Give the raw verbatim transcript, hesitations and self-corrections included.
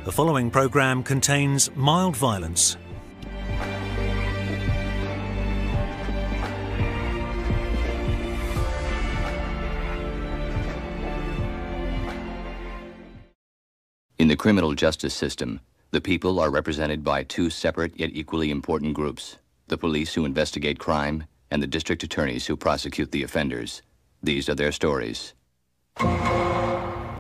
The following programme contains mild violence. In the criminal justice system, the people are represented by two separate yet equally important groups: the police who investigate crime and the district attorneys who prosecute the offenders. These are their stories.